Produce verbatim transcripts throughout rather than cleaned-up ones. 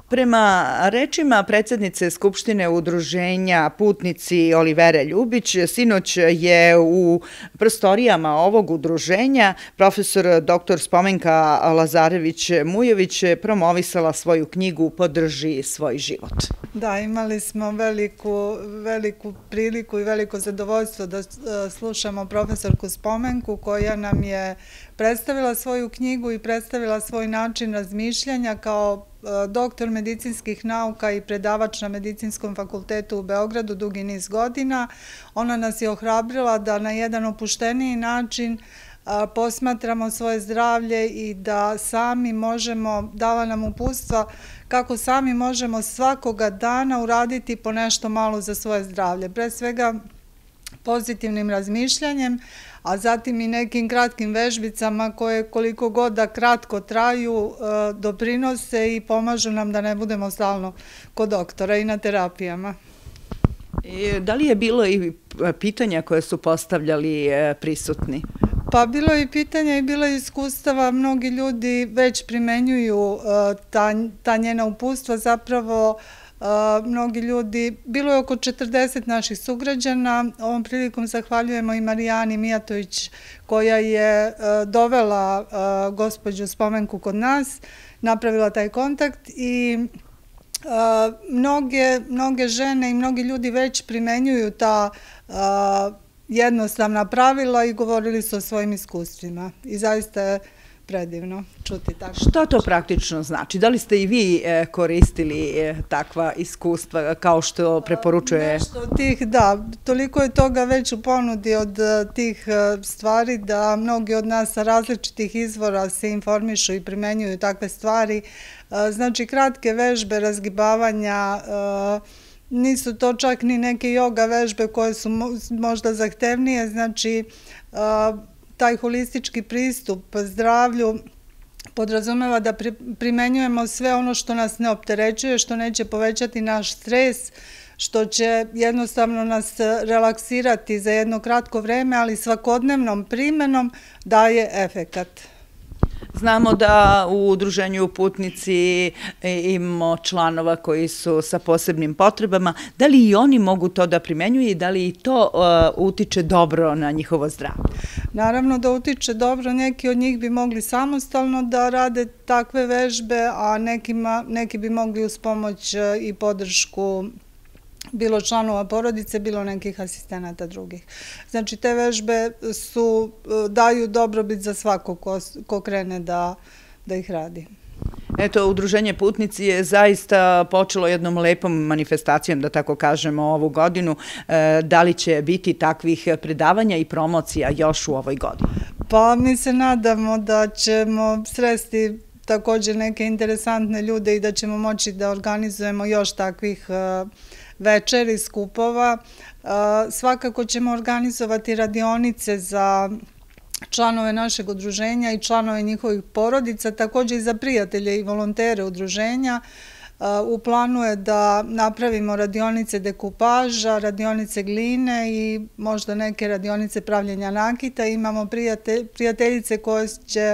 Prema rečima predsjednice Skupštine udruženja Putnici Olivere Ljubić, sinoć je u prostorijama ovog udruženja profesor doktor Spomenka Lazarević-Mujović promovisala svoju knjigu Podrži svoj život. Da, imali smo veliku, veliku priliku i veliko zadovoljstvo da slušamo profesorku Spomenku koja nam je predstavila svoju knjigu i predstavila svoj način razmišljanja kao doktor medicinskih nauka i predavač na Medicinskom fakultetu u Beogradu dugi niz godina. Ona nas je ohrabrila da na jedan opušteniji način posmatramo svoje zdravlje i da sami možemo, dala nam uputstva kako sami možemo svakoga dana uraditi po nešto malo za svoje zdravlje. Pre svega pozitivnim razmišljanjem, a zatim i nekim kratkim vežbicama koje koliko god da kratko traju doprinose i pomažu nam da ne budemo stalno kod doktora i na terapijama. Da li je bilo i pitanja koje su postavljali prisutni? Pa bilo je i pitanja i bilo je iskustava, mnogi ljudi već primenjuju ta njena uputstva, zapravo mnogi ljudi, bilo je oko četrdeset naših sugrađana, ovom prilikom zahvaljujemo i Marijani Mijatović koja je dovela gospođu Spomenku kod nas, napravila taj kontakt i mnoge, mnoge žene i mnogi ljudi već primenjuju ta jednostavna pravila i govorili su o svojim iskustvima i zaista je predivno čuti tako. Šta to praktično znači? Da li ste i vi koristili takva iskustva kao što preporučuje? Nešto od tih, da. Toliko je toga već u ponudi od tih stvari da mnogi od nas sa različitih izvora se informišu i primenjuju takve stvari. Znači, kratke vežbe, razgibavanja, nisu to čak ni neke yoga vežbe koje su možda zahtevnije, znači taj holistički pristup zdravlju podrazumeva da primenjujemo sve ono što nas ne opterećuje, što neće povećati naš stres, što će jednostavno nas relaksirati za jedno kratko vreme, ali svakodnevnom primenom daje efekat. Znamo da u udruženju Putnici imamo članova koji su sa posebnim potrebama. Da li i oni mogu to da primenjuju i da li i to utiče dobro na njihovo zdravlje? Naravno da utiče dobro. Neki od njih bi mogli samostalno da rade takve vežbe, a neki bi mogli uz pomoć i podršku bilo članova porodice, bilo nekih asistenata drugih. Znači, te vežbe daju dobrobit za svakog ko krene da ih radi. Eto, udruženje Putnici je zaista počelo jednom lepom manifestacijom, da tako kažemo, ovu godinu. Da li će biti takvih predavanja i promocija još u ovoj godini? Pa mi se nadamo da ćemo sresti također neke interesantne ljude i da ćemo moći da organizujemo još takvih večeri, skupova. Svakako ćemo organizovati radionice za članove našeg udruženja i članove njihovih porodica, također i za prijatelje i volontere udruženja. U planu je da napravimo radionice dekupaža, radionice gline i možda neke radionice pravljenja nakita. Imamo prijateljice koje će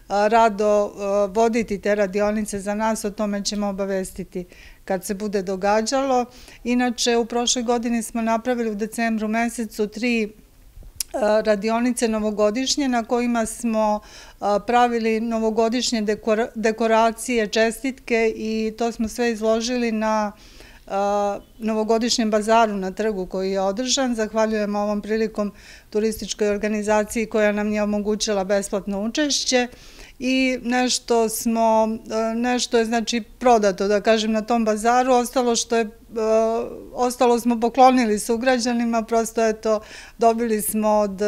rado voditi te radionice za nas, o tome ćemo obavestiti kad se bude događalo. Inače, u prošloj godini smo napravili u decembru mesecu tri radionice novogodišnje na kojima smo pravili novogodišnje dekoracije, čestitke i to smo sve izložili na novogodišnjem bazaru na trgu koji je održan. Zahvaljujemo ovom prilikom turističkoj organizaciji koja nam je omogućila besplatno učešće i nešto smo, nešto je znači prodato, da kažem, na tom bazaru. Ostalo što je, ostalo smo poklonili sugrađanima, prosto eto, dobili smo od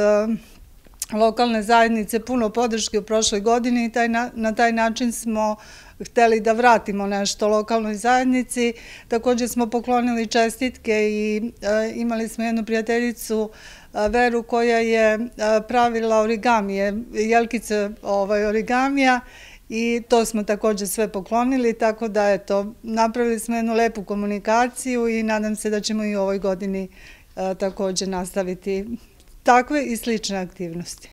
lokalne zajednice puno podrške u prošloj godini i na taj način smo hteli da vratimo nešto lokalnoj zajednici. Također smo poklonili čestitke i imali smo jednu prijateljicu, Veru, koja je pravila origamije, jelkice origamija i to smo također sve poklonili, tako da eto, napravili smo jednu lepu komunikaciju i nadam se da ćemo i u ovoj godini također nastaviti takve i slične aktivnosti.